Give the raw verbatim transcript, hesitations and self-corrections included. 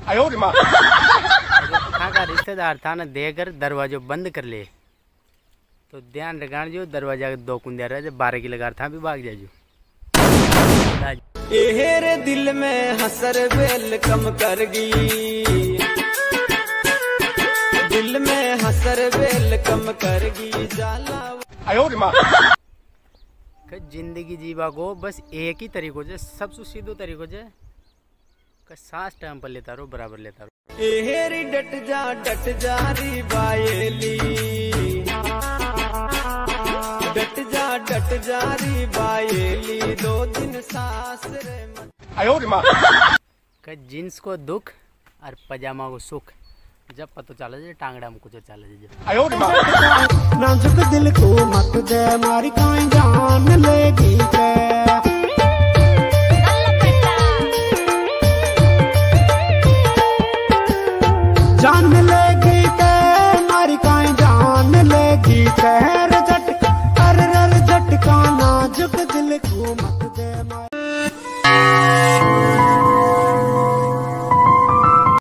कहाँ का रिश्तेदार था ना, देकर दरवाजो बंद कर ले तो ध्यान रखना जो दरवाजा दो कुंदिया रहे बारह की लगार था भी भाग जाजो। एरे दिल में हसर बेल कम कर गई, दिल में हसर बेल कम कर गई जाला। जिंदगी जीवा को बस एक ही तरीको से, सबसे सीधो तरीको से सांस टाइम पर लेता रहो, बराबर लेता रहो। एरी डट जा डट जा री बायली, डट जा डट जा री बायली, दो दिन सास रे मन। जींस को दुख और पजामा को सुख, जब पता चला जाए टांगड़ा में कुछ चला जाए। नाजुक दिल को मत दे मारी काई जान लेगी के, जान लेगी के मारी काई जान लेगी के, झटका अर झटका नाजुक दिल को मत